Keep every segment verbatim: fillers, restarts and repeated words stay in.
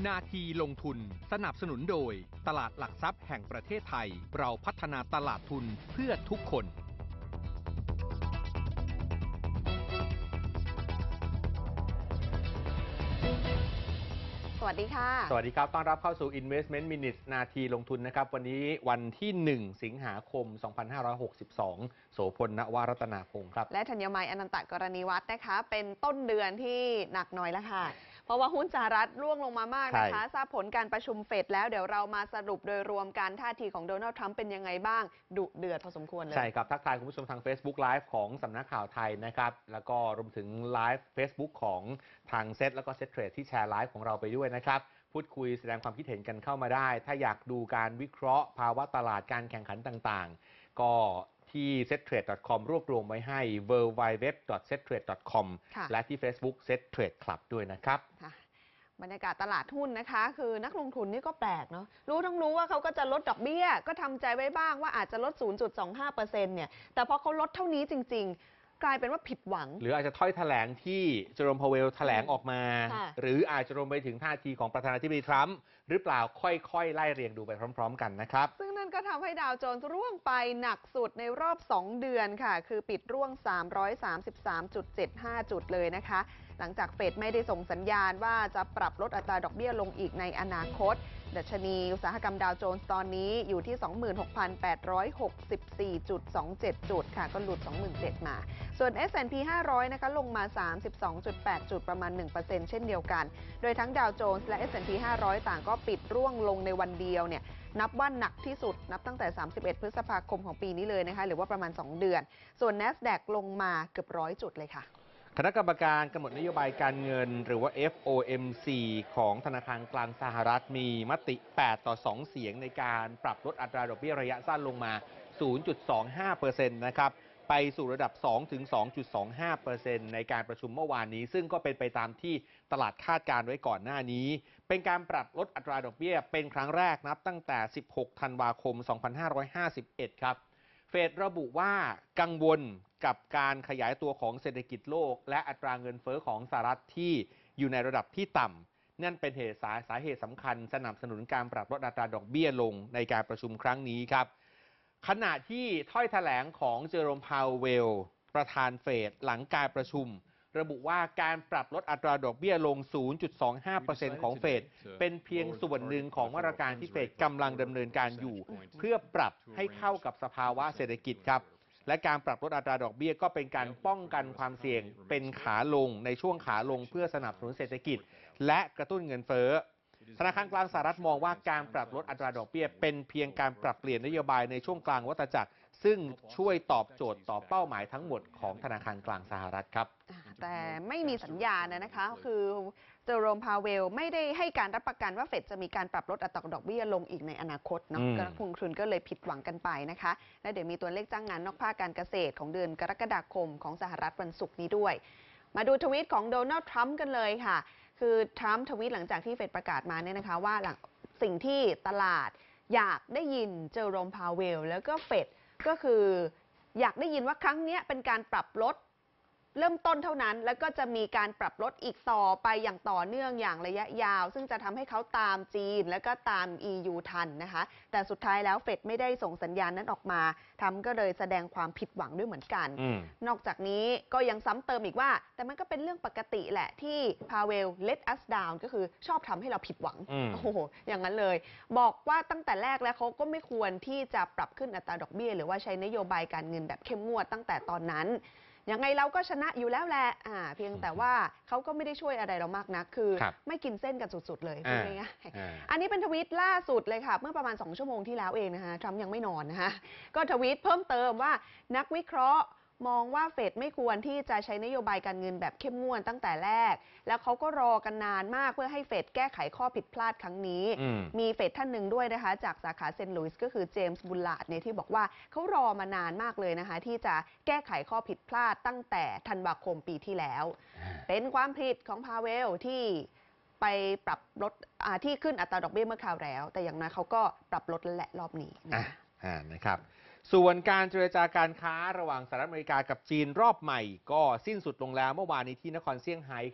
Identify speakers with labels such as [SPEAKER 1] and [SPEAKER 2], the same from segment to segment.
[SPEAKER 1] นาทีลงทุนสนับสนุนโดยตลาดหลักทรัพย์แห่งประเทศไทยเราพัฒนาตลาดทุนเพื่อทุกคน
[SPEAKER 2] สวัสดีค่ะ
[SPEAKER 3] สวัสดีครับต้อนรับเข้าสู่ Investment Minutes นาทีลงทุนนะครับวันนี้วันที่หนึ่งสิงหาคมสองพันห้าร้อยหกสิบสองโสพล ณวรัตนาพงศ์ครับ
[SPEAKER 2] และธัญมัยอนันตกรณีวัฒน์นะคะเป็นต้นเดือนที่หนักหน่อยแล้วค่ะเพราะว่าหุ้นสหรัฐร่วงลงมามากนะคะทราบผลการประชุมเฟดแล้วเดี๋ยวเรามาสรุปโดยรวมการท่าทีของโดนัลด์ทรัมป์เป็นยังไงบ้างดุเดือดพอสมควรเลย
[SPEAKER 3] ใช่ครับทักทายคุณผู้ชมทาง Facebook Live ของสำนักข่าวไทยนะครับแล้วก็รวมถึงไลฟ์ Facebook ของทางเซ็ตแล้วก็เซ็ตเทรดที่แชร์ไลฟ์ของเราไปด้วยนะครับพูดคุยแสดงความคิดเห็นกันเข้ามาได้ถ้าอยากดูการวิเคราะห์ภาวะตลาดการแข่งขันต่างๆก็ที่ เซ็ตเทรด ดอท คอม รวบรวมไว้ให้ ดับเบิลยู ดับเบิลยู ดับเบิลยู ดอท เซ็ตเทรด ดอท คอม และที่ Facebook เซ็ตเทรด คลับ ด้วยนะครับ
[SPEAKER 2] บรรยากาศตลาดหุ้นนะคะคือนักลงทุนนี่ก็แปลกเนาะรู้ทั้งรู้ว่าเขาก็จะลดดอกเบี้ยก็ทำใจไว้บ้างว่าอาจจะลด ศูนย์จุดสองห้าเปอร์เซ็นต์ เนี่ยแต่พอเขาลดเท่านี้จริงๆกลายเป็นว่าผิดหวัง
[SPEAKER 3] หรืออาจจะถ้อยแถลงที่เจอร์โรม พาเวลแถลงออกมาหรืออาจจะรวมไปถึงท่าทีของประธานาธิบดีทรัมป์หรือเปล่าค่อยๆไล่เรียงดูไปพร้อมๆกันนะครับ
[SPEAKER 2] ซึ่งนั่นก็ทำให้ดาวโจนส์ร่วงไปหนักสุดในรอบสองเดือนค่ะคือปิดร่วง สามร้อยสามสิบสามจุดเจ็ดห้า จุดเลยนะคะหลังจากเฟดไม่ได้ส่งสัญญาณว่าจะปรับลดอัตราดอกเบี้ยลงอีกในอนาคตดัชนีอุตสาหกรรมดาวโจนส์ตอนนี้อยู่ที่ สองหมื่นหกพันแปดร้อยหกสิบสี่จุดสองเจ็ด จุดค่ะก็หลุด สองหมื่นเจ็ดพัน มาส่วน เอส แอนด์ พี ห้าร้อยนะคะลงมา สามสิบสองจุดแปด จุดประมาณ หนึ่งเปอร์เซ็นต์ เช่นเดียวกันโดยทั้งดาวโจนส์และ เอส แอนด์ พี ห้าร้อย ต่างก็ปิดร่วงลงในวันเดียวเนี่ยนับว่าหนักที่สุดนับตั้งแต่สามสิบเอ็ดพฤษภาคมของปีนี้เลยนะคะหรือว่าประมาณสองเดือนส่วน NASDAQ ลงมาเกือบร้อยจุดเลยค่ะ
[SPEAKER 3] คณะกรรมการกำหนดนโยบายการเงินหรือว่า เอฟ โอ เอ็ม ซี ของธนาคารกลางสหรัฐมีมติแปดต่อสองเสียงในการปรับลดอัตราดอกเบี้ยระยะสั้นลงมา ศูนย์จุดสองห้าเปอร์เซ็นต์ นะครับไปสู่ระดับ สองถึงสองจุดสองห้าเปอร์เซ็นต์ ในการประชุมเมื่อวานนี้ซึ่งก็เป็นไปตามที่ตลาดคาดการไว้ก่อนหน้านี้เป็นการปรับลดอัตราดอกเบี้ยเป็นครั้งแรกนับตั้งแต่สิบหกธันวาคมสองพันห้าร้อยห้าสิบเอ็ดครับเฟดระบุว่ากังวลกับการขยายตัวของเศรษฐกิจโลกและอัตราเงินเฟ้อของสหรัฐที่อยู่ในระดับที่ต่ำนั่นเป็นเหตุสาสาเหตุสำคัญสนับสนุนการปรับลดอัตราดอกเบี้ยลงในการประชุมครั้งนี้ครับขณะที่ถ้อยแถลงของเจอโรม พาวเวลประธานเฟดหลังการประชุมระบุว่าการปรับลดอัตราดอกเบี้ยลง ศูนย์จุดสองห้าเปอร์เซ็นต์ ของเฟดเป็นเพียงส่วนหนึ่งของมาตรการที่เฟดกำลังดำเนินการอยู่เพื่อปรับให้เข้ากับสภาวะเศรษฐกิจครับและการปรับลดอัตราดอกเบี้ยก็เป็นการป้องกันความเสี่ยงเป็นขาลงในช่วงขาลงเพื่อสนับสนุนเศรษฐกิจและกระตุ้นเงินเฟ้อธนาคารกลางสหรัฐมองว่าการปรับลดอัตราดอกเบี้ยเป็นเพียงการปรับเปลี่ยนนโยบายในช่วงกลางวัฏจักรซึ่งช่วยตอบโจทย์ต่อเป้าหมายทั้งหมดของธนาคารกลางสหรัฐครับ
[SPEAKER 2] แต่ไม่มีสัญญาณนะคะคือเจอโรม พาเวลไม่ได้ให้การรับประกันว่าเฟดจะมีการปรับลดอัตราดอกเบี้ยลงอีกในอนาคตเนาะกระทุนทุนก็เลยผิดหวังกันไปนะคะและเดี๋ยวมีตัวเลขจ้างงานนอกภาคการเกษตรของเดือนกรกฎาคมของสหรัฐวันศุกร์นี้ด้วยมาดูทวีตของโดนัลด์ทรัมป์กันเลยค่ะคือทรัมป์ทวีตหลังจากที่เฟดประกาศมาเนี่ยนะคะว่าหลังสิ่งที่ตลาดอยากได้ยินเจอโรม พาเวลแล้วก็เฟดก็คืออยากได้ยินว่าครั้งนี้เป็นการปรับลดเริ่มต้นเท่านั้นแล้วก็จะมีการปรับลดอีกต่อไปอย่างต่อเนื่องอย่างระยะยาวซึ่งจะทำให้เขาตามจีนแล้วก็ตาม อี ยู ทันนะคะแต่สุดท้ายแล้วเฟดไม่ได้ส่งสัญญาณนั้นออกมาทำก็เลยแสดงความผิดหวังด้วยเหมือนกันนอกจากนี้ก็ยังซ้ำเติมอีกว่าแต่มันก็เป็นเรื่องปกติแหละที่พาเวล let us down ก็คือชอบทำให้เราผิดหวังโอ้โหอย่างนั้นเลยบอกว่าตั้งแต่แรกแล้วเขาก็ไม่ควรที่จะปรับขึ้นอัตราดอกเบี้ยหรือว่าใช้นโยบายการเงินแบบเข้มงวดตั้งแต่ตอนนั้นยังไงเราก็ชนะอยู่แล้วแหละอ่าเพียงแต่ว่าเขาก็ไม่ได้ช่วยอะไรเรามากนักคือไม่กินเส้นกันสุดๆเลยพูดง่ายๆอันนี้เป็นทวีตล่าสุดเลยค่ะเมื่อประมาณสองชั่วโมงที่แล้วเองนะคะทรัมป์ยังไม่นอนนะคะก็ทวีตเพิ่มเติมว่านักวิเคราะห์ มองว่าเฟดไม่ควรที่จะใช้นโยบายการเงินแบบเข้มงวดตั้งแต่แรกแล้วเขาก็รอกันนานมากเพื่อให้เฟดแก้ไขข้อผิดพลาดครั้งนี้มีเฟดท่านหนึ่งด้วยนะคะจากสาขาเซนต์หลุยส์ก็คือเจมส์บุลลาร์ดเนี่ยที่บอกว่าเขารอมานานมากเลยนะคะที่จะแก้ไขข้อผิดพลาดตั้งแต่ธันวาคมปีที่แล้วเป็นความผิดของพาเวลที่ไปปรับลดที่ขึ้นอัตราดอกเบี้ยเมื่อคราวแล้วแต่อย่างน้อยเขาก็ปรับลดแล้วแหละรอบนี้
[SPEAKER 3] นะครับส่วนการเจรจาการค้าระหว่างสหรัฐอเมริกากับจีนรอบใหม่ก็สิ้นสุดลงแล้วเมื่อวานนี้ที่นครเซี่ยงไฮ้ครับ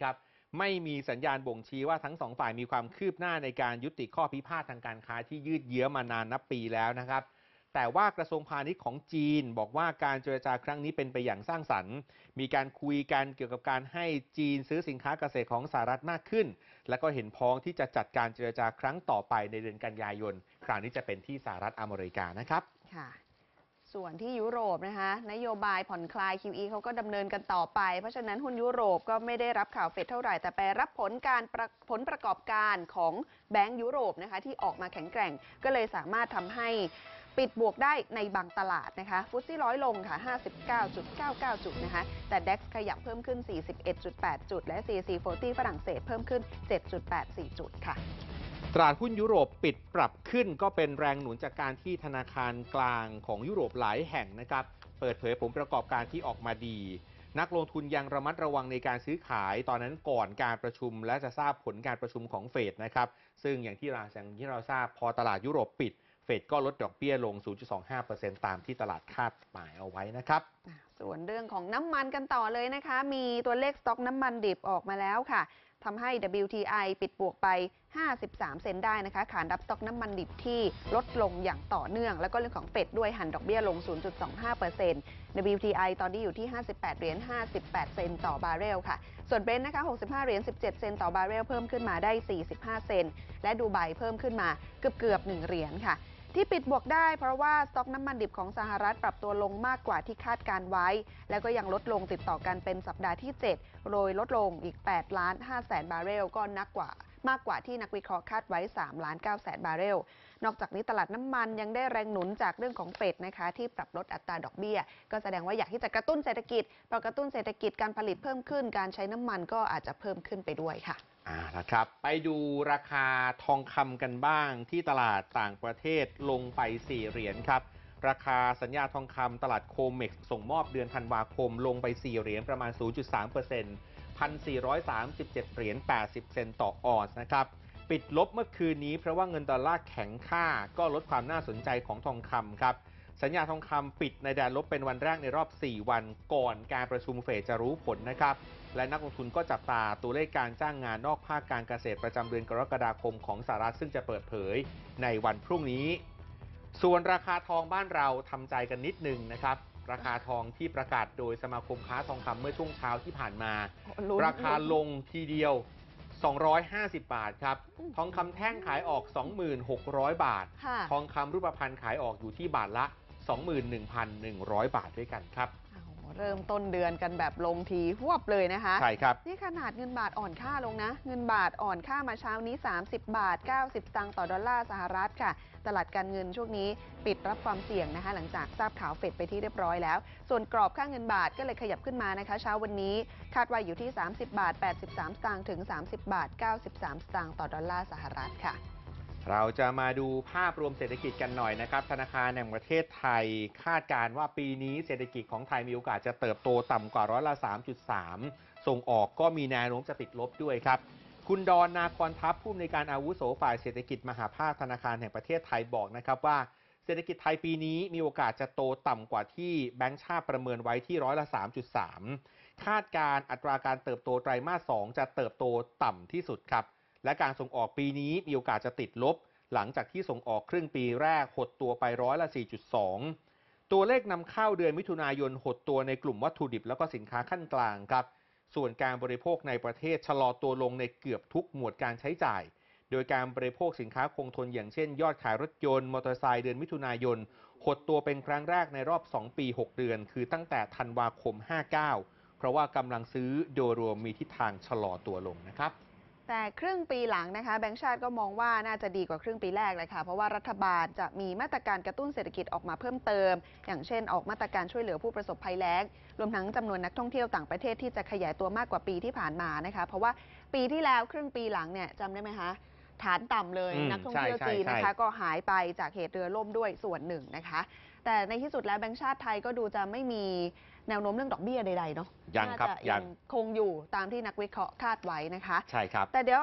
[SPEAKER 3] ไม่มีสัญญาณบ่งชี้ว่าทั้งสองฝ่ายมีความคืบหน้าในการยุติข้อพิพาททางการค้าที่ยืดเยื้อมานานนับปีแล้วนะครับแต่ว่ากระทรวงพาณิชย์ของจีนบอกว่าการเจรจาครั้งนี้เป็นไปอย่างสร้างสรรค์มีการคุยกันเกี่ยวกับการให้จีนซื้อสินค้าเกษตรของสหรัฐมากขึ้นและก็เห็นพ้องที่จะจัดการเจรจาครั้งต่อไปในเดือนกันยายนคราวนี้จะเป็นที่สหรัฐอเมริกานะครับ
[SPEAKER 2] ค่ะส่วนที่ยุโรปนะคะนโยบายผ่อนคลาย คิว อี เขาก็ดำเนินกันต่อไปเพราะฉะนั้นหุ้นยุโรปก็ไม่ได้รับข่าวเฟดเท่าไหร่แต่ไปรับผลการผลประกอบการของแบงก์ยุโรปนะคะที่ออกมาแข็งแกร่งก็เลยสามารถทำให้ปิดบวกได้ในบางตลาดนะคะฟุตซี่ร้อยลงค่ะ ห้าสิบเก้าจุดเก้าเก้า จุดนะคะแต่ ดัค ขยับเพิ่มขึ้น สี่สิบเอ็ดจุดแปด จุดและ ซี ซี สี่สิบฝรั่งเศสเพิ่มขึ้น เจ็ดจุดแปดสี่ จุดค่ะ
[SPEAKER 3] ตลาดหุ้นยุโรปปิดปรับขึ้นก็เป็นแรงหนุนจากการที่ธนาคารกลางของยุโรปหลายแห่งนะครับเปิดเผยผลประกอบการที่ออกมาดีนักลงทุนยังระมัดระวังในการซื้อขายตอนนั้นก่อนการประชุมและจะทราบผลการประชุมของเฟดนะครับซึ่งอย่างที่เราอย่างที่เราทราบพอตลาดยุโรปปิดเฟดก็ลดดอกเบี้ยลง ศูนย์จุดสองห้าเปอร์เซ็นต์ ตามที่ตลาดคาดหมายเอาไว้นะครับ
[SPEAKER 2] ส่วนเรื่องของน้ำมันกันต่อเลยนะคะมีตัวเลขสต็อกน้ำมันดิบออกมาแล้วค่ะทำให้ ดับเบิลยู ที ไอ ปิดบวกไปห้าสิบสามเซนต์ได้นะคะขานรับสต็อกน้ำมันดิบที่ลดลงอย่างต่อเนื่องแล้วก็เรื่องของเฟดด้วยหันดอกเบี้ยลง ศูนย์จุดสองห้าเปอร์เซ็นต์ ดับเบิลยู ที ไอ ตอนนี้อยู่ที่ห้าสิบแปดเหรียญห้าสิบแปดเซนต์ต่อบาร์เรลค่ะส่วนเบรนท์นะคะหกสิบห้าเหรียญสิบเจ็ดเซนต์ต่อบาร์เรลเพิ่มขึ้นมาได้สี่สิบห้าเซนต์และดูไบเพิ่มขึ้นมาเกือบเกือบหนึ่งเหรียญค่ะที่ปิดบวกได้เพราะว่าสต็อกน้ำมันดิบของสหรัฐปรับตัวลงมากกว่าที่คาดการไว้แล้วก็ยังลดลงติดต่อกันเป็นสัปดาห์ที่เจ็ดโดยลดลงอีกแปดล้านห้าแสนบาร์เรลก็นักกว่ามากกว่าที่นักวิเคราะห์คาดไว้สามล้านเก้าแสนบาร์เรลนอกจากนี้ตลาดน้ำมันยังได้แรงหนุนจากเรื่องของเฟดนะคะที่ปรับลดอัตราดอกเบี้ยก็แสดงว่าอยากที่จะกระตุ้นเศรษฐกิจพอกระตุ้นเศรษฐกิจการผลิตเพิ่มขึ้นการใช้น้ำมันก็อาจจะเพิ่มขึ้นไปด้วยค่ะ
[SPEAKER 3] อ่าละครับไปดูราคาทองคำกันบ้างที่ตลาดต่างประเทศลงไปสี่เหรียญครับราคาสัญญาทองคำตลาดโคเม็กซ์ส่งมอบเดือนธันวาคมลงไปสี่เหรียญประมาณ ศูนย์จุดสามเปอร์เซ็นต์ หนึ่งพันสี่ร้อยสามสิบเจ็ดเหรียญแปดสิบเซนต์ต่อออนซ์นะครับปิดลบเมื่อคืนนี้เพราะว่าเงินดอลลาร์แข็งค่าก็ลดความน่าสนใจของทองคำครับสัญญาทองคำปิดในแดนลบเป็นวันแรกในรอบสี่วันก่อนการประชุมเฟดจะรู้ผลนะครับและนักลงทุนก็จับตาตัวเลขการจ้างงานนอกภาคการเกษตรประจำเดือนกรกฎาคมของสหรัฐซึ่งจะเปิดเผยในวันพรุ่งนี้ส่วนราคาทองบ้านเราทำใจกันนิดนึงนะครับราคาทองที่ประกาศโดยสมาคมค้าทองคำเมื่อช่วงเช้าที่ผ่านมาราคาลงทีเดียวสองร้อยห้าสิบบาทครับทองคำแท่งขายออก สองหมื่นหกร้อย บาททองคำรูปพรรณขายออกอยู่ที่บาทละ สองหมื่นหนึ่งพันหนึ่งร้อย บาทด้วยกันครับ
[SPEAKER 2] เริ่มต้นเดือนกันแบบลงทีหวบเลยนะคะ
[SPEAKER 3] ใช่ครับ
[SPEAKER 2] นี่ขนาดเงินบาทอ่อนค่าลงนะเงินบาทอ่อนค่ามาเช้านี้สามสิบบาทเก้าสิบสตางค์ต่อดอลลาร์สหรัฐค่ะตลาดการเงินช่วงนี้ปิดรับความเสี่ยงนะคะหลังจากทราบข่าวเฟดไปที่เรียบร้อยแล้วส่วนกรอบค่าเงินบาทก็เลยขยับขึ้นมานะคะเช้าวันนี้คาดว่าอยู่ที่สามสิบบาทแปดสิบสามสตางค์ถึงสามสิบบาทเก้าสิบสามสตางค์ต่อดอลลาร์สหรัฐค่ะ
[SPEAKER 3] เราจะมาดูภาพรวมเศรษฐกิจกันหน่อยนะครับธนาคารแห่งประเทศไทยคาดการณ์ว่าปีนี้เศรษฐกิจของไทยมีโอกาสจะเติบโตต่ำกว่าร้อยละ สามจุดสาม ส่งออกก็มีแนวโน้มจะติดลบด้วยครับคุณดอนนาคอนทัพผู้อำนวยการอาวุโสฝ่ายเศรษฐกิจมหาภาคธนาคารแห่งประเทศไทยบอกนะครับว่าเศรษฐกิจไทยปีนี้มีโอกาสจะโตต่ำกว่าที่แบงก์ชาติประเมินไว้ที่ร้อยละ สามจุดสาม คาดการอัตราการเติบโตไตรมาสสองจะเติบโตต่ำที่สุดครับและการส่งออกปีนี้มีโอกาสจะติดลบหลังจากที่ส่งออกครึ่งปีแรกหดตัวไปร้อยละ สี่จุดสอง ตัวเลขนำเข้าเดือนมิถุนายนหดตัวในกลุ่มวัตถุดิบแล้วก็สินค้าขั้นกลางครับส่วนการบริโภคในประเทศชะลอตัวลงในเกือบทุกหมวดการใช้จ่ายโดยการบริโภคสินค้าคงทนอย่างเช่นยอดขายรถยนต์มอเตอร์ไซค์เดือนมิถุนายนหดตัวเป็นครั้งแรกในรอบสองปีหกเดือนคือตั้งแต่ธันวาคมห้าสิบเก้าเพราะว่ากำลังซื้อโดยรวมมีทิศทางชะลอตัวลงนะครับ
[SPEAKER 2] แต่ครึ่งปีหลังนะคะแบงก์ชาติก็มองว่าน่าจะดีกว่าครึ่งปีแรกเลยค่ะเพราะว่ารัฐบาลจะมีมาตรการกระตุ้นเศรษฐกิจออกมาเพิ่มเติมอย่างเช่นออกมาตรการช่วยเหลือผู้ประสบภัยแล้งรวมทั้งจำนวนนักท่องเที่ยวต่างประเทศที่จะขยายตัวมากกว่าปีที่ผ่านมานะคะเพราะว่าปีที่แล้วครึ่งปีหลังเนี่ยจำได้ไหมคะฐานต่ำเลยนักท่องเที่ยวจีนนะคะก็หายไปจากเหตุเรือล่มด้วยส่วนหนึ่งนะคะแต่ในที่สุดแล้วแบงก์ชาติไทยก็ดูจะไม่มีแนวโน้มเรื่องดอกเบี้ยใดๆเนาะ
[SPEAKER 3] ยังครับ
[SPEAKER 2] ยังคงอยู่ตามที่นักวิเคราะห์คาดไว้นะคะ
[SPEAKER 3] ใช่ครับ
[SPEAKER 2] แต่เดี๋ยวพ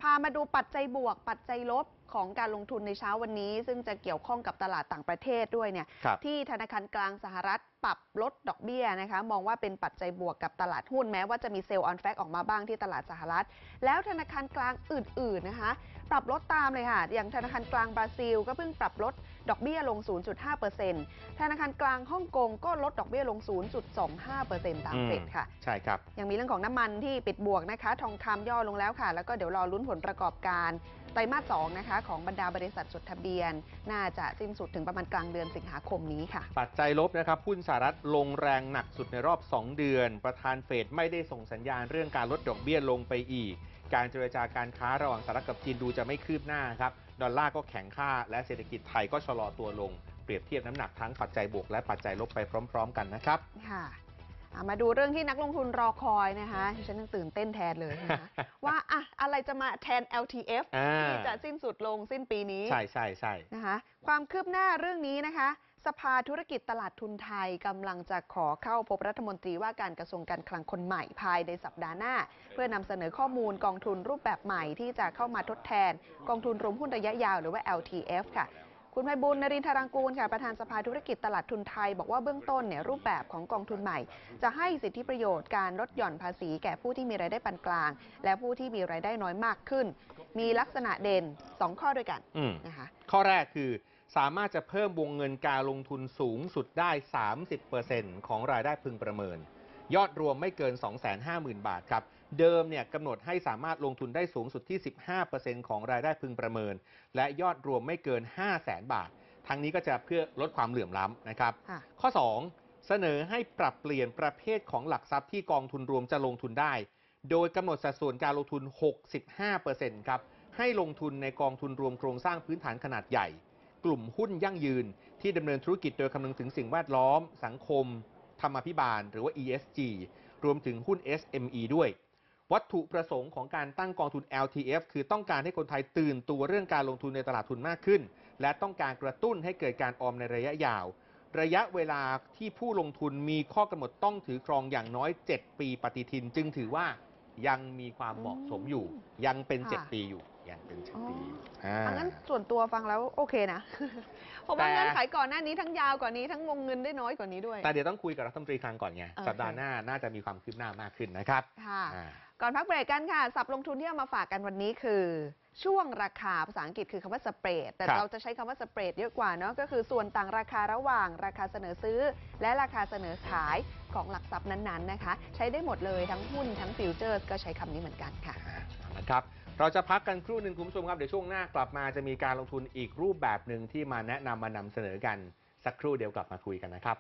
[SPEAKER 2] พามาดูปัจจัยบวกปัจจัยลบของการลงทุนในเช้าวันนี้ซึ่งจะเกี่ยวข้องกับตลาดต่างประเทศด้วยเนี่ยที่ธนาคารกลางสหรัฐปรับลดดอกเบี้ยนะคะมองว่าเป็นปัจจัยบวกกับตลาดหุ้นแม้ว่าจะมีเซลล์ออนแฟกออกมาบ้างที่ตลาดสหรัฐแล้วธนาคารกลางอื่นๆนะคะปรับลดตามเลยค่ะอย่างธนาคารกลางบราซิลก็เพิ่งปรับลดดอกเบี้ยลง ศูนย์จุดห้าเปอร์เซ็นต์ ธนาคารกลางฮ่องกงก็ลดดอกเบี้ยลง ศูนย์จุดสองห้าเปอร์เซ็นต์ ตามเฟดค่ะ
[SPEAKER 3] ใช่ครับ
[SPEAKER 2] ยังมีเรื่องของน้ำมันที่ปิดบวกนะคะทองคำย่อลงแล้วค่ะแล้วก็เดี๋ยวรอลุ้นผลประกอบการไตรมาสสองนะคะของบรรดาบริษัทจดทะเบียนน่าจะสิ้นสุดถึงประมาณกลางเดือนสิงหาคมนี้ค่ะ
[SPEAKER 3] ปัจจัยลบนะครับหุ้นสหรัฐลงแรงหนักสุดในรอบสองเดือนประธานเฟดไม่ได้ส่งสัญญาณเรื่องการลดดอกเบี้ยลงไปอีกการเจรจาการค้าระหว่างสหรัฐกับจีนดูจะไม่คืบหน้าครับดอลลาร์ก็แข็งค่าและเศรษฐกิจไทยก็ชะลอตัวลงเปรียบเทียบน้ำหนักทั้งปัจจัยบวกและปัจจัยลบไปพร้อมๆกันนะครับ
[SPEAKER 2] ค่ะมาดูเรื่องที่นักลงทุนรอคอยนะคะฉันยังตื่นเต้นแทนเลยนะคะ ว่าอะอะไรจะมาแทน แอล ที เอฟ ที่จะสิ้นสุดลงสิ้นปีนี้
[SPEAKER 3] ใช่ใช่ใช่
[SPEAKER 2] นะคะความคืบหน้าเรื่องนี้นะคะสภาธุรกิจตลาดทุนไทยกำลังจะขอเข้าพบรัฐมนตรีว่าการกระทรวงการคลังคนใหม่ภายในสัปดาห์หน้าเพื่อนำเสนอข้อมูลกองทุนรูปแบบใหม่ที่จะเข้ามาทดแทนกองทุนรวมหุ้นระยะยาวหรือว่า แอล ที เอฟ ค่ะคุณไพบูลย์ นรินทรังกูลค่ะประธานสภาธุรกิจตลาดทุนไทยบอกว่าเบื้องต้นเนี่ยรูปแบบของกองทุนใหม่จะให้สิทธิประโยชน์การลดหย่อนภาษีแก่ผู้ที่มีรายได้ปานกลางและผู้ที่มีรายได้น้อยมากขึ้นมีลักษณะเด่นสองข้อด้วยกันนะคะ
[SPEAKER 3] ข้อแรกคือสามารถจะเพิ่มวงเงินการลงทุนสูงสุดได้ สามสิบเปอร์เซ็นต์ ของรายได้พึงประเมินยอดรวมไม่เกิน สองแสนห้าหมื่น บาทครับเดิมเนี่ยกำหนดให้สามารถลงทุนได้สูงสุดที่ สิบห้าเปอร์เซ็นต์ ของรายได้พึงประเมินและยอดรวมไม่เกิน ห้าแสน บาททั้งนี้ก็จะเพื่อลดความเหลื่อมล้ำนะครับข้อสองเสนอให้ปรับเปลี่ยนประเภทของหลักทรัพย์ที่กองทุนรวมจะลงทุนได้โดยกำหนดสัดส่วนการลงทุน หกสิบห้าเปอร์เซ็นต์ ครับให้ลงทุนในกองทุนรวมโครงสร้างพื้นฐานขนาดใหญ่กลุ่มหุ้นยั่งยืนที่ดำเนินธุรกิจโดยคำนึงถึงสิ่งแวดล้อมสังคมธรรมาภิบาลหรือว่า อี เอส จี รวมถึงหุ้น เอส เอ็ม อี ด้วยวัตถุประสงค์ของการตั้งกองทุน แอล ที เอฟ คือต้องการให้คนไทยตื่นตัวเรื่องการลงทุนในตลาดทุนมากขึ้นและต้องการกระตุ้นให้เกิดการออมในระยะยาวระยะเวลาที่ผู้ลงทุนมีข้อกำหนดต้องถือครองอย่างน้อยเจ็ดปีปฏิทินจึงถือว่ายังมีความเหมาะสมอยู่ยังเป็นเจ็ดปีอยู่ยังเป็นเจ็ดปี
[SPEAKER 2] อ่างั้นส่วนตัวฟังแล้วโอเคนะเพราะว่าเงื่อนไขก่อนหน้านี้ทั้งยาวกว่านี้ทั้งวงเงินได้น้อยกว่านี้ด้วย
[SPEAKER 3] แต่เดี๋ยวต้องคุยกับรัฐมนตรีคลังก่อนไงสัปดาห์หน้าน่าจะมีความคืบหน้ามากขึ้นนะครับ
[SPEAKER 2] ค่ะก่อนพักเบรกกันค่ะสับลงทุนที่เอามาฝากกันวันนี้คือช่วงราคาภาษาอังกฤษคือคำว่าสเปรดแต่เราจะใช้คำว่าสเปรดเยอะกว่าเนาะก็คือส่วนต่างราคาระหว่างราคาเสนอซื้อและราคาเสนอขายของหลักทรัพย์นั้นๆนะคะใช้ได้หมดเลยทั้งหุ้นทั้งฟิวเจอร์ก็ใช้คำนี้เหมือนกันค่ะ
[SPEAKER 3] นะครับเราจะพักกันครู่หนึ่งคุณผู้ชมครับเดี๋ยวช่วงหน้ากลับมาจะมีการลงทุนอีกรูปแบบหนึ่งที่มาแนะนำมานำเสนอกันสักครู่เดียวกลับมาคุยกันนะครับ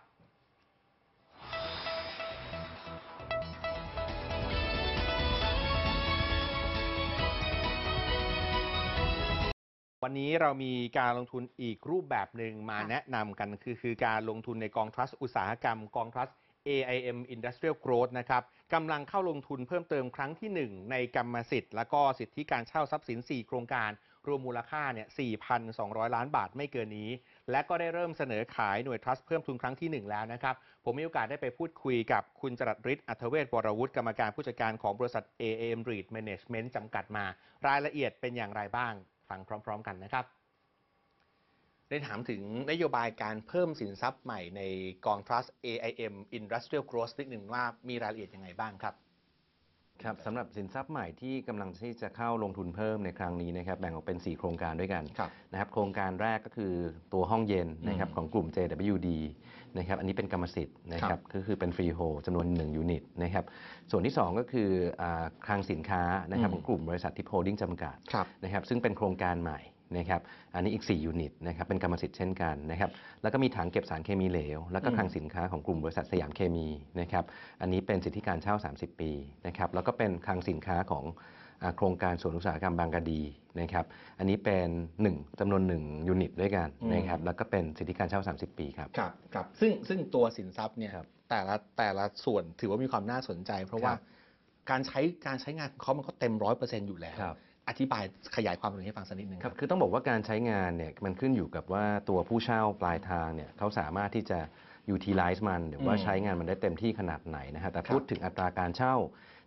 [SPEAKER 3] วันนี้เรามีการลงทุนอีกรูปแบบหนึ่งมาแนะนำกันคือคือการลงทุนในกองทรัสต์อุตสาหกรรมกองทรัสต์ เอ ไอ เอ็ม Industrial Growth นะครับกำลังเข้าลงทุนเพิ่มเติมครั้งที่หนึ่งในกรรมสิทธิ์และก็สิทธิการเช่าทรัพย์สินสี่โครงการรวมมูลค่าเนี่ย สี่พันสองร้อย ล้านบาทไม่เกินนี้และก็ได้เริ่มเสนอขายหน่วยทรัสต์เพิ่มทุนครั้งที่หนึ่งแล้วนะครับผมมีโอกาสได้ไปพูดคุยกับคุณจรัสฤทธิ์อัธเวชวรวุฒิกรรมการผู้จัดการของบริษัท เอ ไอ เอ็ม Reed Management จำกัดมารายละเอียดเป็นอย่างไรบ้างฟังพร้อมๆกันนะครับได้ถามถึงนโยบายการเพิ่มสินทรัพย์ใหม่ในกอง Trust เอ ไอ เอ็ม Industrial Growth นิดหนึ่งว่ามีรายละเอียดยังไงบ้างครับ
[SPEAKER 4] ครับสำหรับสินทรัพย์ใหม่ที่กำลังที่จะเข้าลงทุนเพิ่มในครั้งนี้นะครับแบ่งออกเป็นสี่โครงการด้วยกันนะครับโครงการแรกก็คือตัวห้องเย็นนะครับของกลุ่ม เจ ดับเบิลยู ดี นะครับอันนี้เป็นกรรมสิทธิ์นะครับก็คือเป็นฟรีโฮลจำนวนหนึ่งยูนิตนะครับส่วนที่สองก็คือคลังสินค้านะครับของกลุ่มบริษัททิพย์โฮลดิ้งจำกัดนะครับซึ่งเป็นโครงการใหม่นะครับอันนี้อีกสี่ยูนิตนะครับเป็นกรรมสิทธิ์เช่นกันนะครับแล้วก็มีถังเก็บสารเคมีเหลวแล้วก็คลังสินค้าของกลุ่มบริษัทสยามเคมีนะครับอันนี้เป็นสิทธิการเช่าสามสิบปีนะครับแล้วก็เป็นคลังสินค้าของโครงการสวนอุตสาหกรรมบางกะดีนะครับอันนี้เป็นหนึ่งจำนวนหนึ่งยูนิตด้วยกันนะครับแล้วก็เป็นสิทธิการเช่าสามสิบปีครับ
[SPEAKER 3] ครับครับซึ่งซึ่งตัวสินทรัพย์เนี่ยแต่ละแต่ละส่วนถือว่ามีความน่าสนใจเพราะว่าการใช้การใช้งานของเขามันก็เต็มร้อยเปอร์เซ็นต์อยู่แล้วอธิบายขยายความตรงนี้ให้ฟังสักนิดนึง
[SPEAKER 4] ครับคือต้องบอกว่าการใช้งานเนี่ยมันขึ้นอยู่กับว่าตัวผู้เช่าปลายทางเนี่ยเขาสามารถที่จะ utilize มันหรือว่าใช้งานมันได้เต็มที่ขนาดไหนนะฮะแต่พูดถึงอัตราการเช่า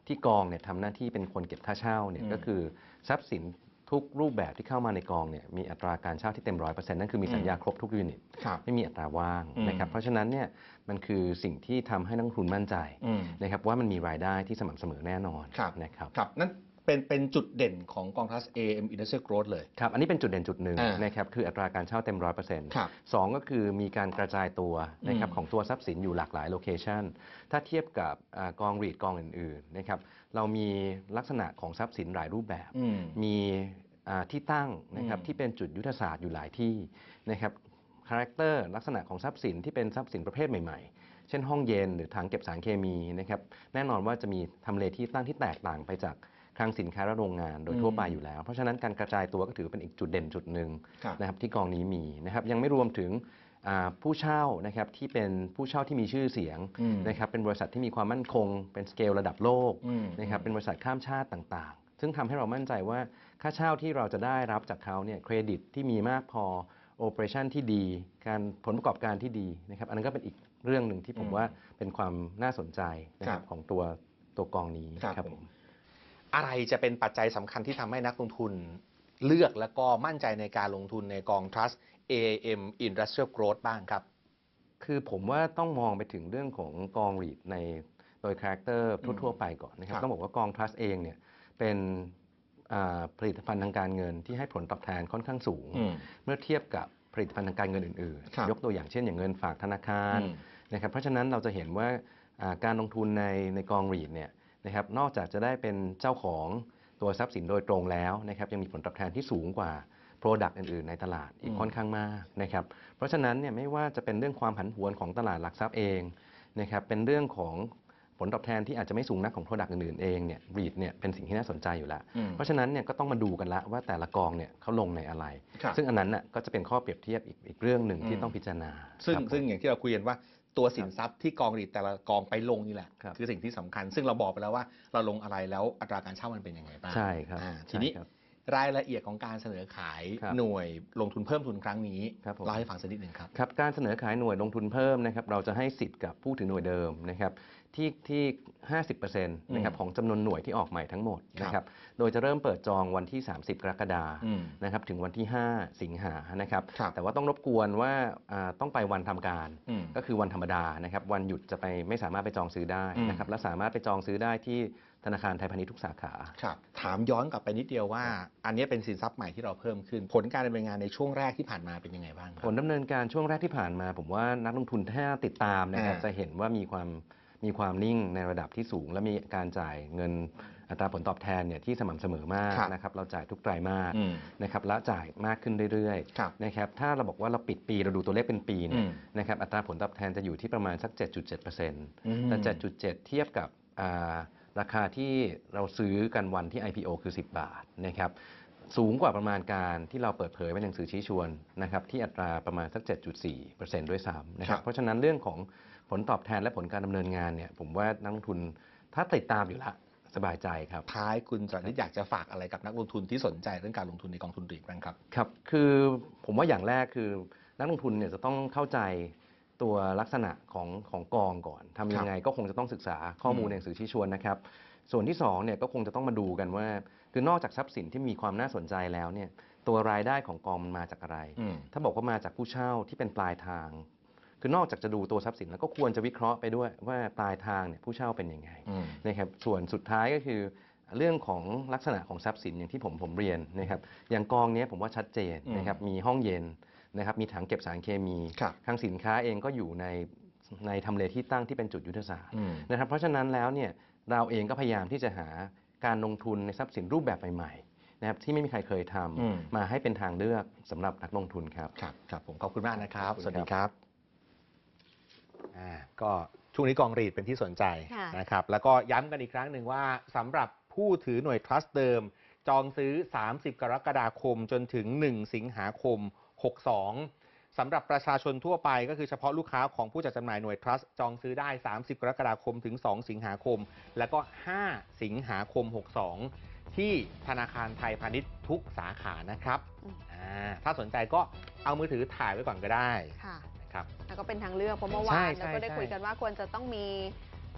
[SPEAKER 4] ที่กองเนี่ยทำหน้าที่เป็นคนเก็บค่าเช่าเนี่ย
[SPEAKER 5] อืม
[SPEAKER 4] ก็คือทรัพย์สินทุกรูปแบบที่เข้ามาในกองเนี่ยมีอัตราการเช่าที่เต็มร้อยเปอร์เซ็นต์นั่นคือมีสัญญาครบทุกยูนิต
[SPEAKER 5] ครับ
[SPEAKER 4] ไม่มีอัตราว่าง
[SPEAKER 5] อืม
[SPEAKER 4] นะครับเพราะฉะนั้นเนี่ยมันคือสิ่งที่ทำให้นักลงทุนมั่นใจ
[SPEAKER 5] อืม
[SPEAKER 4] นะครับว่ามันมีรายได้ที่สม่ำเสมอแน่นอน
[SPEAKER 5] ครับ
[SPEAKER 4] นะครับ
[SPEAKER 5] ครับนั่นเป็นเป็นจุดเด่นของกองทัพ เอ เอ็ม Industrial Growth เลย
[SPEAKER 4] ครับอันนี้เป็นจุดเด่นจุดหนึ่ง
[SPEAKER 5] อ่าน
[SPEAKER 4] นะครับคืออัตราการเช่าเต็มร้อยเปอร์เซ็นต์
[SPEAKER 5] ครับ
[SPEAKER 4] สองก็คือมีการกระจายตัวนะครับ
[SPEAKER 5] อืม
[SPEAKER 4] ของตัวทรัพย์สินอยู่หลากหลายโลเคชันถ้าเทียบกับอากองรีดกองอื่นๆนะครับเรามีลักษณะของทรัพย์สินหลายรูปแบบ
[SPEAKER 5] อืม
[SPEAKER 4] มีอ่าที่ตั้งนะครับ
[SPEAKER 5] อืม
[SPEAKER 4] ที่เป็นจุดยุทธศาสตร์อยู่หลายที่นะครับคาแรคเตอร์ลักษณะของทรัพย์สินที่เป็นทรัพย์สินประเภทใหม่ๆ เช่นห้องเย็นหรือถังเก็บสารเคมีนะครับแน่นอนว่าจะมีทำเลที่ตั้งที่แตกต่างไปจากคลังสินค้าและโรงงานโดยทั่วไปอยู่แล้ว เพราะฉะนั้นการกระจายตัวก็ถือเป็นอีกจุดเด่นจุดหนึ่ง
[SPEAKER 5] ครับ
[SPEAKER 4] นะครับที่กองนี้มีนะครับยังไม่รวมถึงอ่าผู้เช่านะครับที่เป็นผู้เช่าที่มีชื่อเสียง
[SPEAKER 5] อืม
[SPEAKER 4] นะครับเป็นบริษัทที่มีความมั่นคง เป็นสเกลระดับโลก
[SPEAKER 5] อืม
[SPEAKER 4] นะครับเป็นบริษัทข้ามชาติต่างๆ ซึ่งทำให้เรามั่นใจว่าค่าเช่าที่เราจะได้รับจากเขาเนี่ยเครดิตที่มีมากพอโอเปอเรชันที่ดี การผลประกอบการที่ดีนะครับอันนั้นก็เป็นอีกเรื่องหนึ่งที่ผม
[SPEAKER 5] อืม
[SPEAKER 4] ว่าเป็นความน่าสนใจนะค
[SPEAKER 5] ครั
[SPEAKER 4] รับบ ของตัวตัวกองนี้
[SPEAKER 5] ครับ
[SPEAKER 4] ครับ
[SPEAKER 5] ผ
[SPEAKER 4] ผม ม
[SPEAKER 3] อะไรจะเป็นปัจจัยสำคัญที่ทำให้นักลงทุนเลือกแล้วก็มั่นใจในการลงทุนในกอง Trust เอ เอ็ม Industrial Growth บ้างครับ
[SPEAKER 4] คือผมว่าต้องมองไปถึงเรื่องของกองรีดในโดยคาแรคเตอร์ทั่วๆไปก่อนนะครับ
[SPEAKER 5] ครับ
[SPEAKER 4] ต้องบอกว่ากอง Trust เองเนี่ยเป็นอ่าผลิตภัณฑ์ทางการเงินที่ให้ผลตอบแทนค่อนข้างสูง
[SPEAKER 5] อืม
[SPEAKER 4] เมื่อเทียบกับผลิตภัณฑ์ทางการเงินอื่น
[SPEAKER 5] ครับ
[SPEAKER 4] ๆ ยกตัวอย่างเช่นอย่างเงินฝากธนาคาร
[SPEAKER 5] อืม
[SPEAKER 4] นะครับเพราะฉะนั้นเราจะเห็นว่าอ่าการลงทุนในในกองรีดเนี่ยนะครับนอกจากจะได้เป็นเจ้าของตัวทรัพย์สินโดยตรงแล้วนะครับยังมีผลตอบแทนที่สูงกว่า Product อื่นๆ ในตลาดอีก
[SPEAKER 5] อืม
[SPEAKER 4] ค่อนข้างมากนะครับเพราะฉะนั้นเนี่ยไม่ว่าจะเป็นเรื่องความผันผวนของตลาดหลักทรัพย์เองนะครับเป็นเรื่องของผลตอบแทนที่อาจจะไม่สูงนักของ Product อื่นๆเองเนี่ยรีดเนี่ยเป็นสิ่งที่น่าสนใจอยู่แล้ว
[SPEAKER 5] อืม
[SPEAKER 4] เพราะฉะนั้นเนี่ยก็ต้องมาดูกันละว่าแต่ละกองเนี่ยเขาลงในอะไร
[SPEAKER 5] ครับ
[SPEAKER 4] ซึ่งอันนั้นน่ะก็จะเป็นข้อเปรียบเทียบอีกอีกเรื่องหนึ่ง
[SPEAKER 5] อื
[SPEAKER 4] ที่
[SPEAKER 5] ม
[SPEAKER 4] ต้องพิจารณา
[SPEAKER 3] ซึ่ง
[SPEAKER 4] ครับผม
[SPEAKER 3] ซึ่งอย่างที่เราคุยกันว่าตัวสินทรัพย์ที่กองรีดแต่ละกองไปลงนี่แหละ
[SPEAKER 4] ครับ
[SPEAKER 3] คือสิ่งที่สำคัญ ซึ่งเราบอกไปแล้วว่าเราลงอะไรแล้วอัตราการเช่ามันเป็นยังไงบ้าง
[SPEAKER 4] ใช่ครับ
[SPEAKER 3] อ่าที
[SPEAKER 4] ใช่
[SPEAKER 3] นี้
[SPEAKER 4] ครับ
[SPEAKER 3] รายละเอียดของการเสนอขาย
[SPEAKER 4] ครับ
[SPEAKER 3] หน่วยลงทุนเพิ่มทุนครั้งนี้
[SPEAKER 4] ครับผม
[SPEAKER 3] เล่าให้ฟังสักนิดหนึ่งครับ
[SPEAKER 4] ครับการเสนอขายหน่วยลงทุนเพิ่มนะครับเราจะให้สิทธิ์กับผู้ถือหน่วยเดิมนะครับที่ที่ ห้าสิบเปอร์เซ็นต์ นะครับ
[SPEAKER 5] อืม
[SPEAKER 4] ของจำนวนหน่วยที่ออกใหม่ทั้งหมดนะค
[SPEAKER 5] ครั
[SPEAKER 4] รับบ โดยจะเริ่มเปิดจองวันที่ สามสิบ กรกฎาค
[SPEAKER 5] อื
[SPEAKER 4] ม
[SPEAKER 5] ม
[SPEAKER 4] นะครับถึงวันที่ ห้า สิงหานะครับ
[SPEAKER 5] ครับ
[SPEAKER 4] แต่ว่าต้องรบกวนว่าอ่าต้องไปวันทำการ
[SPEAKER 5] อืม
[SPEAKER 4] ก็คือวันธรรมดานะครับวันหยุดจะไปไม่สามารถไปจองซื้อได้นะครับ
[SPEAKER 5] อืม
[SPEAKER 4] และสามารถไปจองซื้อได้ที่ธนาคารไทยพาณิชย์ทุกสาขา
[SPEAKER 5] ครับ
[SPEAKER 3] ถามย้อนกลับไปนิดเดียวว่า อันนี้เป็นสินทรัพย์ใหม่ที่เราเพิ่มขึ้น ผลการดำเนินงานในช่วงแรกที่ผ่านมาเป็นยังไงบ้างครั
[SPEAKER 4] ผลดำเนินการช่วงแรกที่ผ่านมา ผมว่านักลงทุนถ้าติดตามนะครับ
[SPEAKER 3] อ่า
[SPEAKER 4] จะเห็นว่ามีความมีความนิ่งในระดับที่สูง และมีการจ่ายเงินอัตราผลตอบแทนเนี่ยที่สม่ำเสมอมาก
[SPEAKER 5] ครับ
[SPEAKER 4] นะครับเราจ่ายทุกไตรมาส
[SPEAKER 5] อืม
[SPEAKER 4] นะครับและจ่ายมากขึ้นเรื่อย
[SPEAKER 5] ครับ
[SPEAKER 4] ๆนะครับถ้าเราบอกว่าเราปิดปีเราดูตัวเลขเป็นปีเนี่ย
[SPEAKER 5] อืม
[SPEAKER 4] นะครับอัตราผลตอบแทนจะอยู่ที่ประมาณสัก เจ็ดจุดเจ็ดเปอร์เซ็นต์
[SPEAKER 5] อืม
[SPEAKER 4] แต่ เจ็ดจุดเจ็ด เทียบกับอ่าราคาที่เราซื้อกันวันที่ ไอ พี โอ คือ สิบบาทนะครับสูงกว่าประมาณการที่เราเปิดเผยไว้ในหนังสือชี้ชวนนะครับที่อัตราประมาณสัก เจ็ดจุดสี่เปอร์เซ็นต์ ด้วยซ้ำนะค
[SPEAKER 5] ครั
[SPEAKER 4] รับบ เพราะฉะนั้นเรื่องของผลตอบแทนและผลการดำเนินงานเนี่ยผมว่านักลงทุนถ้าติดตามอยู่ละสบายใจครับ
[SPEAKER 3] ท้ายคุณสรณิตอยากจะฝากอะไรกับนักลงทุนที่สนใจเรื่องการลงทุนในกองทุนรีดบ้างครับ
[SPEAKER 4] ครับคือผมว่าอย่างแรกคือนักลงทุนเนี่ยจะต้องเข้าใจตัวลักษณะของของกองก่อนทำยังไงก็คงจะต้องศึกษาข้อมูล
[SPEAKER 5] อืม
[SPEAKER 4] ในหนังสือชี้ชวนนะครับส่วนที่สองเนี่ยก็คงจะต้องมาดูกันว่าคือนอกจากทรัพย์สินที่มีความน่าสนใจแล้วเนี่ยตัวรายได้ของกองมันมาจากอะไร
[SPEAKER 5] อืม
[SPEAKER 4] ถ้าบอกว่ามาจากผู้เช่าที่เป็นปลายทาง คือนอกจากจะดูตัวทรัพย์สินแล้วก็ควรจะวิเคราะห์ไปด้วยว่าปลายทางเนี่ยผู้เช่าเป็นยังไง
[SPEAKER 5] อืม
[SPEAKER 4] นะครับส่วนสุดท้ายก็คือเรื่องของลักษณะของทรัพย์สินอย่างที่ผมผมเรียนนะครับอย่างกองเนี้ยผมว่าชัดเจนนะครับมีห้องเย็นนะครับมีถังเก็บสารเคมี
[SPEAKER 5] ครับ
[SPEAKER 4] ทางสินค้าเองก็อยู่ในในทำเลที่ตั้งที่เป็นจุดยุทธศาสตร์
[SPEAKER 5] อืม
[SPEAKER 4] นะครับเพราะฉะนั้นแล้วเนี่ยเราเองก็พยายามที่จะหาการลงทุนในทรัพย์สินรูปแบบใหม่ๆนะครับที่ไม่มีใครเคยทำ
[SPEAKER 5] อืม
[SPEAKER 4] มาให้เป็นทางเลือกสำหรับนักลงทุนครับ
[SPEAKER 3] ครับครับผมขอบคุณมากนะครับ
[SPEAKER 4] ขอบคุณ
[SPEAKER 3] สวัสดี
[SPEAKER 4] ค
[SPEAKER 3] ครับ รับอ่าก็ช่วงนี้กองรีดเป็นที่สนใจ
[SPEAKER 2] ค่ะ
[SPEAKER 3] นะครับแล้วก็ย้ำกันอีกครั้งหนึ่งว่าสำหรับผู้ถือหน่วย trust เดิม จองซื้อ สามสิบ กรกฎาคมจนถึง หนึ่ง สิงหาคม หกสอง สำหรับประชาชนทั่วไปก็คือเฉพาะลูกค้าของผู้จัดจำหน่ายหน่วย trust จองซื้อได้ สามสิบ กรกฎาคมถึง สอง สิงหาคม แล้วก็ ห้า สิงหาคม หกสอง ที่ธนาคารไทยพาณิชย์ทุกสาขานะครับ
[SPEAKER 2] อืม
[SPEAKER 3] อ่าถ้าสนใจก็เอามือถือถ่ายไว้ก่อนก็ได้
[SPEAKER 2] ค่ะ
[SPEAKER 3] นะครับ
[SPEAKER 2] แล้วก็เป็นทางเลือกเพราะเมื่อวา
[SPEAKER 3] ใช่
[SPEAKER 2] น
[SPEAKER 3] ใช่
[SPEAKER 2] เราก็ได้
[SPEAKER 3] ใช่
[SPEAKER 2] คุยกันว่าควรจะต้องมี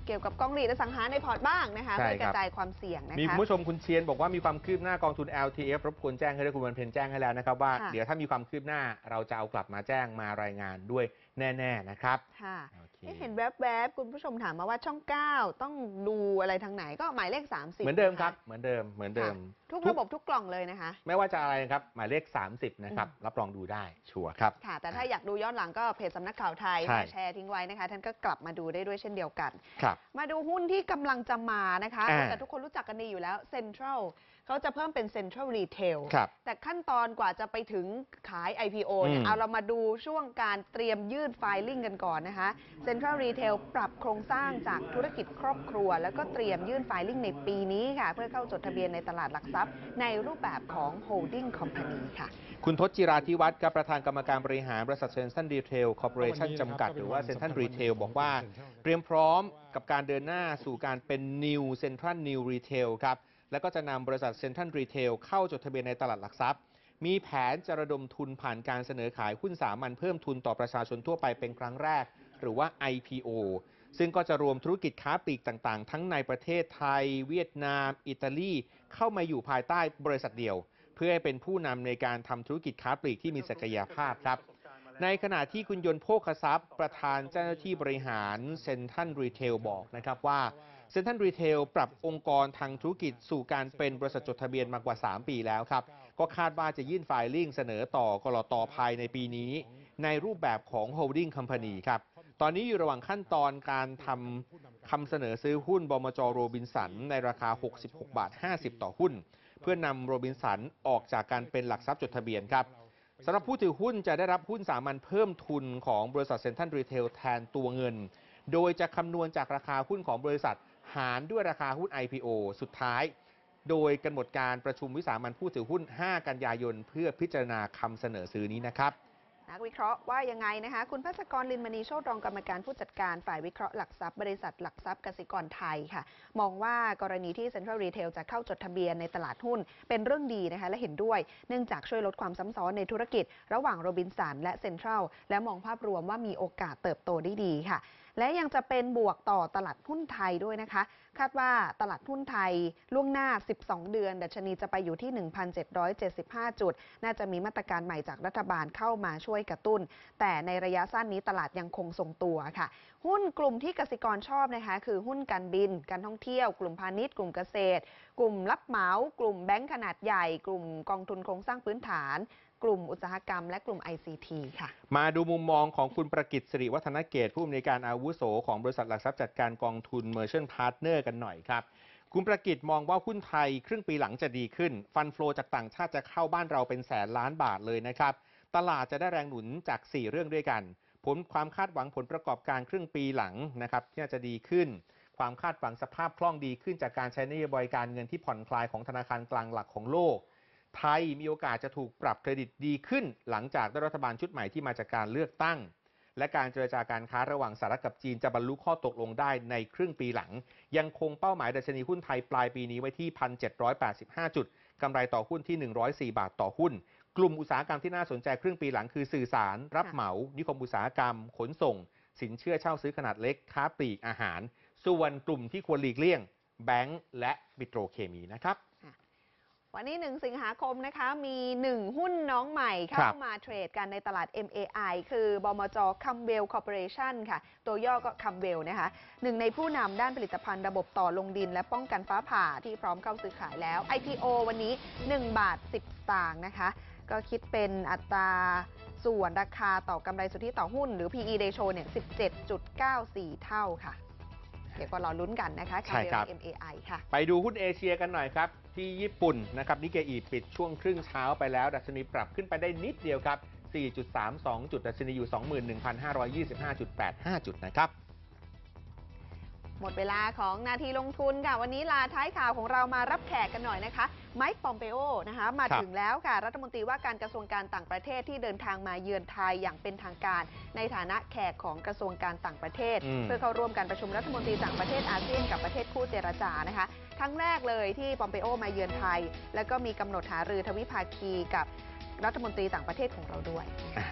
[SPEAKER 2] เกี่ยวกับกองหลีดอสังหาในพอร์ตบ้างนะคะ
[SPEAKER 3] ใช่
[SPEAKER 2] เพื่อ
[SPEAKER 3] ค
[SPEAKER 2] ก
[SPEAKER 3] รับ
[SPEAKER 2] ระจายความเสี่ยงนะคะ
[SPEAKER 3] มีคุณผู้ชมคุณเชียนบอกว่ามีความคืบหน้ากองทุน แอล ที เอฟ รบกวนแจ้งให้ด้วยคุณวันเพ็ญแจ้งให้แล้วนะครับว่า
[SPEAKER 2] ค่ะ
[SPEAKER 3] เดี๋ยวถ้ามีความคืบหน้าเราจะเอากลับมาแจ้งมารายงานด้วยแน่ๆนะครับ
[SPEAKER 2] ค่ะ
[SPEAKER 3] โอเค
[SPEAKER 2] เอ๊ะเห็นแวบๆคุณผู้ชมถามมาว่าช่องเก้าต้องดูอะไรทางไหนก็หมายเลขสามสิบ
[SPEAKER 3] เหมือนเดิมครับเหมือนเดิมเหมือนเดิม
[SPEAKER 2] ทุกระบบทุกกล่องเลยนะคะ
[SPEAKER 3] ไม่ว่าจะอะไรครับหมายเลขสามสิบนะครับรับรองดูได้ชัวร์ครับ
[SPEAKER 2] ค่ะ แต่ถ้าอยากดูย้อนหลังก็เพจสำนักข่าวไทย
[SPEAKER 3] ใช่
[SPEAKER 2] มาแชร์ทิ้งไว้นะคะ ท่านก็กลับมาดูได้ด้วยเช่นเดียวกัน
[SPEAKER 3] ครับ
[SPEAKER 2] มาดูหุ้นที่กำลังจะมานะคะ
[SPEAKER 3] อ่า
[SPEAKER 2] แต่ทุกคนรู้จักกันดีอยู่แล้วเซ็นทรัลเขาจะเพิ่มเป็นเซ็นทรัลรีเทล
[SPEAKER 3] ครับ
[SPEAKER 2] แต่ขั้นตอนกว่าจะไปถึงขาย ไอ พี โอ เนี่ย
[SPEAKER 3] อืม
[SPEAKER 2] เอาเรามาดูช่วงการเตรียมยื่นไฟลิ่งกันก่อนนะคะเซ็นทรัลรีเทลปรับโครงสร้างจากธุรกิจครอบครัว แล้วก็เตรียมยื่นไฟลิ่งในปีนี้ค่ะ เพื่อเข้าจดทะเบียนในตลาดหลักทรัพย์ในรูปแบบของ holding company ค่ะ
[SPEAKER 3] คุณทศจิราธิวัฒน์ครับประธานกรรมการบริหารบริษัทเซ็นทรัลรีเทลคอร์ปอเรชั่นจำกัดหรือว่าเซ็นทรัลรีเทลบอกว่าเตรียมพร้อมกับการเดินหน้าสู่การเป็น New Central New Retail ครับแล้วก็จะนำบริษัทเซ็นทรัลรีเทลเข้าจดทะเบียนในตลาดหลักทรัพย์ มีแผนจะระดมทุนผ่านการเสนอขายหุ้นสามัญเพิ่มทุนต่อประชาชนทั่วไปเป็นครั้งแรก หรือว่า ไอ พี โอ ซึ่งก็จะรวมธุรกิจค้าปลีกต่างๆ ทั้งในประเทศไทย เวียดนาม อิตาลีเข้ามาอยู่ภายใต้บริษัทเดียว เพื่อให้เป็นผู้นำในการทำธุรกิจค้าปลีกที่มีศักยภาพครับ ในขณะที่คุณยนต์โภคทรัพย์ ประธานเจ้าหน้าที่บริหารเซ็นทรัลรีเทลบอกนะครับว่าเซ็นทรัลรีเทลปรับองค์กรทางธุรกิจสู่การเป็นบริษัทจดทะเบียนมากว่าสามปีแล้วครับก็คาดว่าจะยื่นไฟลิ่งเสนอต่อกลต.ภายในปีนี้ในรูปแบบของ holding company ครับตอนนี้อยู่ระหว่างขั้นตอนการทำคำเสนอซื้อหุ้นบมจ.โรบินสันในราคาหกสิบหกบาทห้าสิบต่อหุ้นเพื่อนำโรบินสันออกจากการเป็นหลักทรัพย์จดทะเบียนครับสำหรับผู้ถือหุ้นจะได้รับหุ้นสามัญเพิ่มทุนของบริษัทเซ็นทรัลรีเทลแทนตัวเงินโดยจะคำนวณจากราคาหุ้นของบริษัทหารด้วยราคาหุ้น ไอ พี โอ สุดท้ายโดยกำหนดการประชุมวิสามัญผู้ถือหุ้นห้ากันยายนเพื่อพิจารณาคำเสนอซื้อนี้นะครับ
[SPEAKER 2] นักวิเคราะห์ว่ายังไงนะคะคุณภัสกร ลินมณีโชติรองกรรมการผู้จัดการฝ่ายวิเคราะห์หลักทรัพย์บริษัทหลักทรัพย์กสิกรไทยค่ะมองว่ากรณีที่ Central Retail จะเข้าจดทะเบียนในตลาดหุ้นเป็นเรื่องดีนะคะและเห็นด้วยเนื่องจากช่วยลดความซ้ำซ้อนในธุรกิจระหว่างโรบินสันและเซ็นทรัลและมองภาพรวมว่ามีโอกาสเติบโตได้ดีค่ะและยังจะเป็นบวกต่อตลาดหุ้นไทยด้วยนะคะคาดว่าตลาดหุ้นไทยล่วงหน้าสิบสองเดือนดัชนีจะไปอยู่ที่ หนึ่งพันเจ็ดร้อยเจ็ดสิบห้า จุดน่าจะมีมาตรการใหม่จากรัฐบาลเข้ามาช่วยกระตุ้นแต่ในระยะสั้นนี้ตลาดยังคงทรงตัวค่ะหุ้นกลุ่มที่กสิกรชอบนะคะคือหุ้นการบินการท่องเที่ยวกลุ่มพาณิชย์กลุ่มเกษตรกลุ่มรับเหมากลุ่มแบงก์ขนาดใหญ่กลุ่มกองทุนโครงสร้างพื้นฐานกลุ่มอุตสาหกรรมและกลุ่ม ไอ ซี ที ค่ะ
[SPEAKER 3] มาดูมุมมองของคุณประกิตสิริวัฒนเกตผู้อำนวยการอาวุโสของบริษัทหลักทรัพย์จัดการกองทุน Merchant Partner กันหน่อยครับคุณประกิตมองว่าหุ้นไทยครึ่งปีหลังจะดีขึ้นฟันโฟลจากต่างชาติจะเข้าบ้านเราเป็นแสนล้านบาทเลยนะครับตลาดจะได้แรงหนุนจากสี่เรื่องด้วยกันผลความคาดหวังผลประกอบการครึ่งปีหลังนะครับที่น่าจะดีขึ้นความคาดหวังสภาพคล่องดีขึ้นจากการใช้นโยบายการเงินที่ผ่อนคลายของธนาคารกลางหลักของโลกไทยมีโอกาสจะถูกปรับเครดิตดีขึ้นหลังจากได้รัฐบาลชุดใหม่ที่มาจากการเลือกตั้งและการเจรจาการค้าระหว่างสหรัฐกับจีนจะบรรลุข้อตกลงได้ในครึ่งปีหลังยังคงเป้าหมายดัชนีหุ้นไทยปลายปีนี้ไว้ที่ หนึ่งพันเจ็ดร้อยแปดสิบห้า จุดกำไรต่อหุ้นที่หนึ่งร้อยสี่บาทต่อหุ้นกลุ่มอุตสาหกรรมที่น่าสนใจครึ่งปีหลังคือสื่อสารรับเหมานิคมอุตสาหกรรมขนส่งสินเชื่อเช่าซื้อขนาดเล็กค้าปลีกอาหารส่วนกลุ่มที่ควรหลีกเลี่ยงแบงก์และปิโตรเคมีนะครับ
[SPEAKER 2] วันนี้หนึ่งสิงหาคมนะคะมีหนึ่งหุ้นน้องใหม่เข้ามาเทรดกันในตลาด เอ็ม เอ ไอ คือบมจ. Camwell Corporation ค่ะตัวย่อก็ Camwell นะคะหนึ่งในผู้นำด้านผลิตภัณฑ์ระบบต่อลงดินและป้องกันฟ้าผ่าที่พร้อมเข้าซื้อขายแล้ว ไอ พี โอ วันนี้หนึ่งบาทสิบสตางค์นะคะก็คิดเป็นอัตราส่วนราคาต่อกำไรสุทธิต่อหุ้นหรือ พี อี ratio เนี่ย สิบเจ็ดจุดเก้าสี่ เท่าค่ะเดี๋ยวก็รอลุ้นกันนะคะ Camwell เอ็ม เอ ไอ ค่ะ
[SPEAKER 3] ไปดูหุ้นเอเชียกันหน่อยครับที่ญี่ปุ่นนะครับนิกเกอิปิดช่วงครึ่งเช้าไปแล้วดัชนีปรับขึ้นไปได้นิดเดียวครับ สี่จุดสามสอง จุดดัชนีอยู่ สองหมื่นหนึ่งพันห้าร้อยยี่สิบห้าจุดแปดห้า จุดนะครับ
[SPEAKER 2] หมดเวลาของนาทีลงทุนค่ะวันนี้ลาท้ายข่าวของเรามารับแขกกันหน่อยนะคะไมค์ ปอมเปโอนะคะมาถึงแล้วค่ะรัฐมนตรีว่าการกระทรวงการต่างประเทศที่เดินทางมาเยือนไทยอย่างเป็นทางการในฐานะแขกของกระทรวงการต่างประเทศเพื่อเข้าร่วมการประชุมรัฐมนตรีต่างประเทศอาเซียนกับประเทศคู่เจรจานะคะครั้งแรกเลยที่ปอมเปโอมาเยือนไทยแล้วก็มีกำหนดหารือทวิภาคีกับรัฐมนตรีต่างประเทศของเราด้วย
[SPEAKER 3] โอ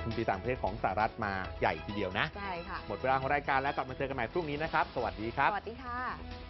[SPEAKER 3] ทุนตรีต่างประเทศของสหรัฐมาใหญ่ทีเดียวนะ
[SPEAKER 2] ใช่ค่ะ
[SPEAKER 3] หมดเวลาของรายการแล้วกลับมาเจอกันใหม่พรุ่งนี้นะครับ สวัสดีครับ
[SPEAKER 2] สวัสดีค่ะ